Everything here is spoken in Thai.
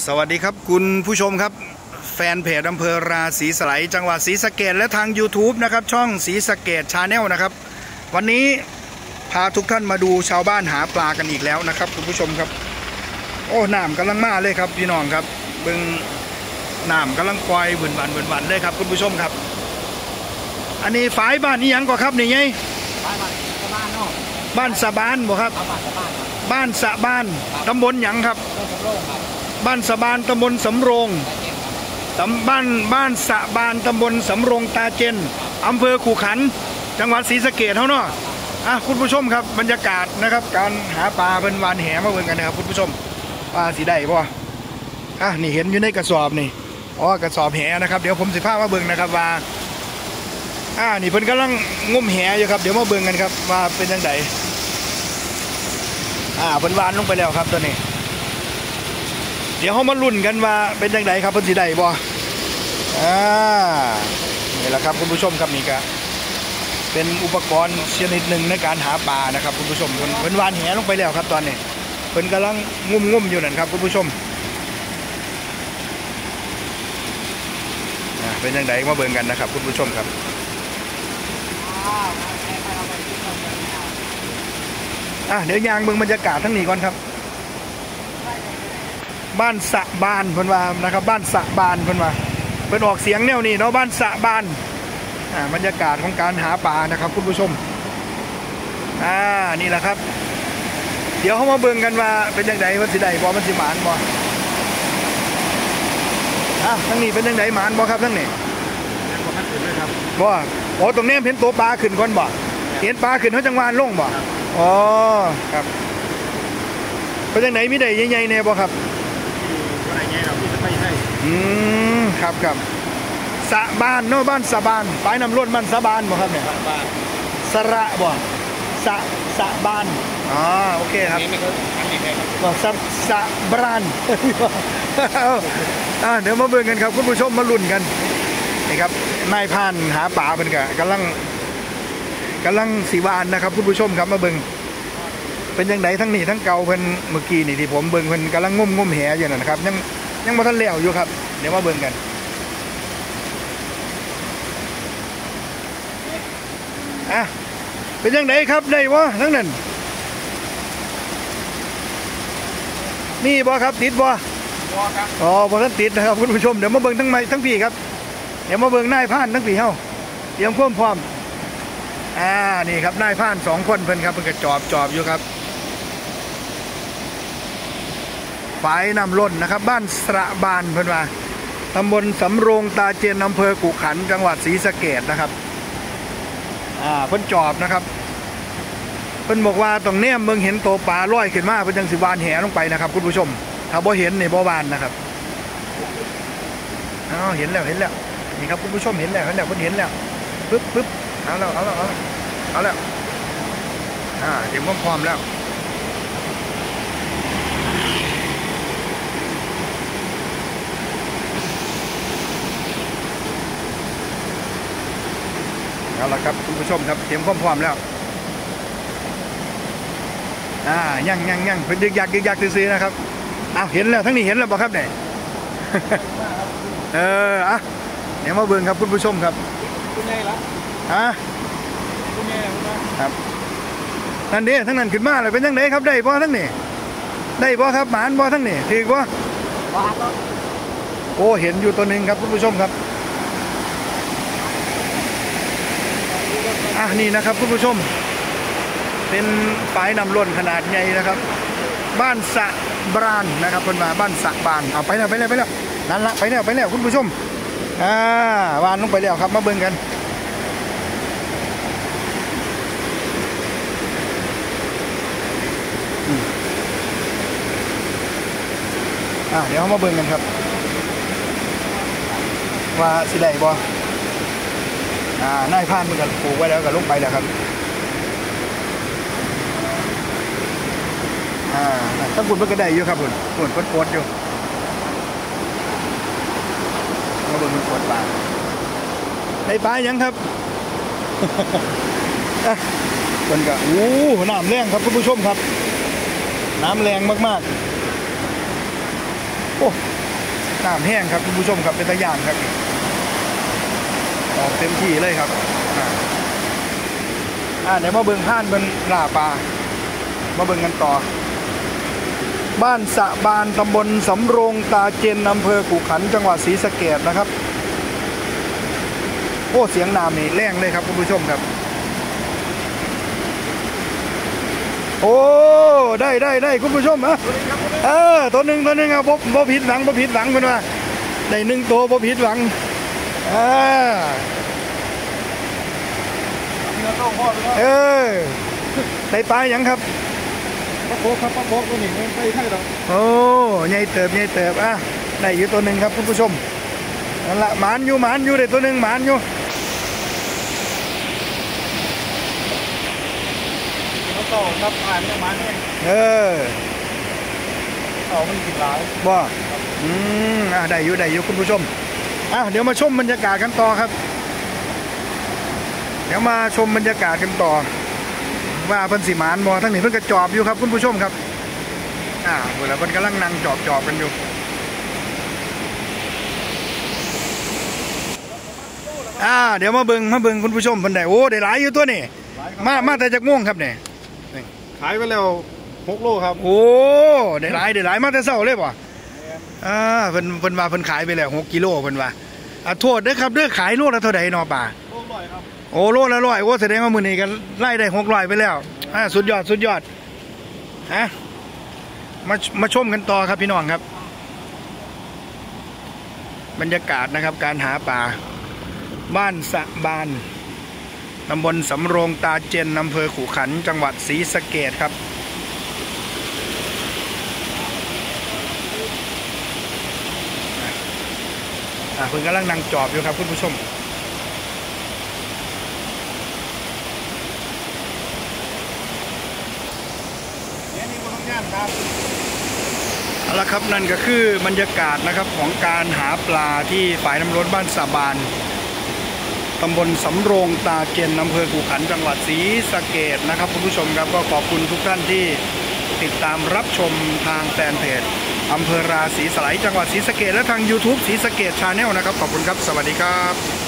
สวัสดีครับคุณผู้ชมครับแฟนเพจอำเภอราศีสไลยจังหวัดศรีสะเกษและทาง YouTube นะครับช่องศรีสะเกษชาแนลนะครับวันนี้พาทุกท่านมาดูชาวบ้านหาปลากันอีกแล้วนะครับคุณผู้ชมครับโอ้น้ำกำลังมาเลยครับพี่น้องครับเบิ่งน้ำกำลังปล่อยบุ่นวันเลยครับคุณผู้ชมครับอันนี้ฝายบ้านนี้ยังก็ครับนี่ไงบ้านสะบานบ่ครับบ้านสะบานตำบลหยังครับบ้านสะบานตำบลสำโรงบ้านสะบานตำบลสำโรงตาเจนอำเภอขู่ขันจังหวัดศรีสะเกษเท่าเนาะคุณผู้ชมครับบรรยากาศนะครับการหาปลาเป็นวานแหมาเบิ่งกันนะครับคุณผู้ชมปลาสีได้ป่ะนี่เห็นอยู่ในกระสอบนี่กระสอบแหนะครับเดี๋ยวผมสิพามาเบิ่งนะครับว่านี่เพิ่นกำลังงมแหอยู่ครับเดี๋ยวมาเบิ่งกันครับว่าเป็นยังไงเพิ่นวานลงไปแล้วครับตัวนี้เดี๋ยวเขามาลุ้นกันว่าเป็นยังไงครับเพิ่นสิได้บ่นี่แหละครับคุณผู้ชมครับนี่ก็เป็นอุปกรณ์ชนิดหนึ่งในการหาปลานะครับคุณผู้ชมเพิ่นวานแหลงไปแล้วครับตอนนี้เพิ่นกำลังงุ่มอยู่นั่นครับคุณผู้ชมเป็นยังไงมาเบิ่งกันนะครับคุณผู้ชมครับเดี๋ยวยางเบิ่งบรรยากาศทั้งนี้ก่อนครับบ้านสะบานเพิ่นว่านะครับบ้านสะบานเพิ่นว่าเพิ่นออกเสียงแนวนี้เนาะบ้านสะบานบรรยากาศของการหาปลานะครับคุณผู้ชมนี่แหละครับเดี๋ยวเขามาเบิ่งกันว่าเป็นยังไงมันสิได้บ่มันสิหมานบ่ทั้งนี้เป็นยังไงหมานบ่ครับทั้งนี้บ่ตรงนี้เห็นตัวปลาขึ้นก่อนบ่เห็นปลาขึ้นเขาจังหวะลงบ่ครับเป็นยังไงมีได้ใหญ่ๆแน่บ่ครับครับสะบานเนาะบ้านสะบานปลายน้ำล้นบ้านสะบานบ่ครับเนี่ยสระบ่สะบานโอเคครับสะบานเดี๋ยวมาเบิ่งกันครับคุณผู้ชมมาลุ้นกันนี่ครับนายพานหาปลาเป็นกำลังสีวานนะครับคุณผู้ชมครับมาเบิ่งเป็นยังไงทั้งนี้ทั้งเก่าเพิ่นเมื่อกี้นี่ที่ผมเบิ่งเพิ่นกำลังงมแหอยู่นั่นนะครับยังมาทันแล้วอยู่ครับเดี๋ยวมาเบิ่งกันเป็นยังไงครับได้วะทั้งนั้นนี่บ่ครับติดบ่ครับบ่ทันติดนะครับคุณผู้ชมเดี๋ยวมาเบิ่งทั้งพี่ครับเดี๋ยวมาเบิ่งนายพานทั้งพี่เฮาเตรียมพร้อมนี่ครับนายพาน2คนเพิ่นครับเพิ่นก็จอบอยู่ครับฝายน้ำล้นนะครับบ้านสระบานเพิ่นว่าตำบลสำโรงตาเจนอำเภอกุขันจังหวัดศรีสะเกษนะครับเพิ่นจอบนะครับเพิ่นบอกว่าตรงเนี้ยมึงเห็นตัวปลาลอยขึ้นมาเพิ่นจังสิวานแหลงไปนะครับคุณผู้ชมถ้าบ่เห็นนี่บ่วานนะครับเห็นแล้วนี่ครับคุณผู้ชมเห็นแล้วเพิ่นเห็นแล้วปึ๊บเอาแล้วเตรียมพร้อมแล้วเอาละครับคุณผู้ชมครับเตรียมพร้อมแล้วยังเพิ่นยึกยักซื้อนะครับเห็นแล้วทั้งนี้เห็นแล้วบ่ครับเนี่ยเดี๋ยวมาเบิ่งครับคุณผู้ชมครับคุณใหญ่ละคุณใหญ่ครับนั่นเด้ทั้งนั้นขึ้นมาเลยเป็นยังไงครับได้บ่ทั้งนี้ได้บ่ครับหมานบ่ทั้งนี้ถือบ่เห็นอยู่ตัวนึงครับคุณผู้ชมครับนี่นะครับคุณผู้ชมเป็นฝายน้ำล้นขนาดใหญ่นะครับบ้านสะบานนะครับเพิ่นมาบ้านสะบานเอาไปแล้วนั่นละไปแล้วคุณผู้ชมวานลงไปแล้วครับมาเบิ่งกันเดี๋ยวมาเบิ่งกันครับว่าสิได้บ่นายพานมันก็ปลูกไว้แล้วก็ลงไปแล้วครับถ้าคุณมันก็ได้อยู่ครับคุณโคตรอยู่มาเบิ่งมันโคตรปลาได้ปลายังครับคนก็น้ำแรงครับคุณผู้ชมครับน้ำแรงมากๆอ้น้ำแห้งครับคุณผู้ชมครับเป็นตะย่างครับออกเต็มที่เลยครับเดี๋ยวมาเบิ่งผ่านเป็นลาปลามาเบิ่งกันต่อบ้านสะบานตำบลสำโรงตาเจนอำเภอขุขันธ์จังหวัดศรีสะเกษนะครับโอ้เสียงน้ำนี่แรงเลยครับคุณผู้ชมครับโอ้ได้คุณผู้ชมนะตัวหนึ่งครับบ่ผิดหวังเป็นว่าได้1 ตัวบ่ผิดหวังได้ปลาอย่างครับปลาโบกครับปลาโบกตัวหนึ่งไปไทยหรอโอ้ใหญ่เติบได้อยู่ตัวหนึ่งครับคุณผู้ชมนั่นละหมานอยู่ได้ตัวหนึ่งหมานอยู่เขาต่อครับผ่านประมาณนี้ต่อมันกินหลายบ่ได้อยู่คุณผู้ชมเดี๋ยวมาชมบรรยากาศกันต่อครับเดี๋ยวมาชมบรรยากาศกันต่อว่าเพิ่นสิหมานบ่ทั้งนี้เพิ่นก็จอบอยู่ครับคุณผู้ชมครับเวลาเพิ่นกำลังนั่งจอบกันอยู่เดี๋ยวมาเบิ่งคุณผู้ชมเพิ่นได้โอ้ได้หลายอยู่ตัวนี่มาแต่จากม่วงครับเนี่ยขายไปแล้ว6 โลครับโอ้ได้หลายมาแต่เช้าเลยป่ะเพิ่นว่าเพิ่นขายไปแล้ว6 กิโลเพิ่นว่าโทษเด้อครับเด้อขายโลละเท่าใดเนาะป่า 100ครับโอ้โลละ100โอ้แสดงว่ามื้อนี้กันไล่ได้600ไปแล้วสุดยอดมาชมกันต่อครับพี่น้องครับบรรยากาศนะครับการหาปลาบ้านสะบานตำบลสำโรงตาเจนอำเภอขุขันธ์จังหวัดศรีสะเกษครับเพิ่งกำลังนั่งจอบอยู่ครับคุณผู้ชมเอาละครับนั่นก็คือบรรยากาศนะครับของการหาปลาที่ฝ่ายน้ำล้นบ้านสะบานตำบลสำโรงตาเจนอำเภอขุขันธ์จังหวัดศรีสะเกษนะครับคุณผู้ชมครับก็ขอบคุณทุกท่านที่ติดตามรับชมทางแฟนเพจอำเภอราศีสไลจังหวัดศรีสะเกษและทาง YouTube ศรีสะเกษ Channel นะครับขอบคุณครับสวัสดีครับ